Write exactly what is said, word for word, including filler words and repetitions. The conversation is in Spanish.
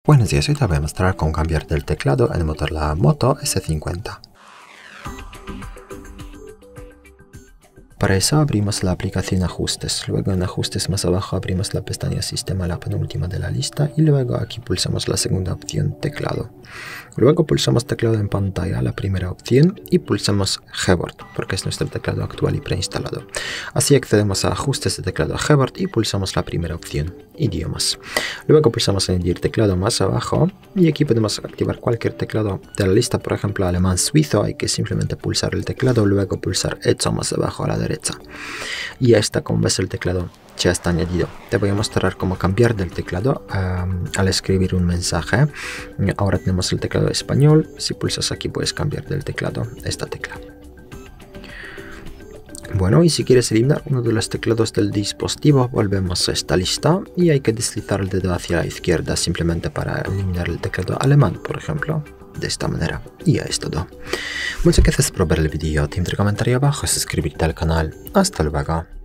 Buenos días, hoy te voy a mostrar cómo cambiar del teclado en el motor la Moto ese cincuenta. Para eso abrimos la aplicación Ajustes, luego en Ajustes más abajo abrimos la pestaña Sistema, la penúltima de la lista, y luego aquí pulsamos la segunda opción Teclado. Luego pulsamos Teclado en pantalla, la primera opción, y pulsamos Gboard, porque es nuestro teclado actual y preinstalado. Así accedemos a Ajustes de teclado Gboard y pulsamos la primera opción, Idiomas. Luego pulsamos Añadir teclado más abajo, y aquí podemos activar cualquier teclado de la lista, por ejemplo alemán suizo, hay que simplemente pulsar el teclado, luego pulsar Hecho más abajo a la derecha. Y ya está, como ves el teclado ya está añadido. Te voy a mostrar cómo cambiar del teclado um, al escribir un mensaje. Ahora tenemos el teclado español, si pulsas aquí puedes cambiar del teclado esta tecla. Bueno, y si quieres eliminar uno de los teclados del dispositivo, volvemos a esta lista y hay que deslizar el dedo hacia la izquierda simplemente para eliminar el teclado alemán, por ejemplo, de esta manera. Y ya es todo. Muchas gracias por ver el vídeo, te invito a comentar abajo, suscribirte al canal. Hasta luego.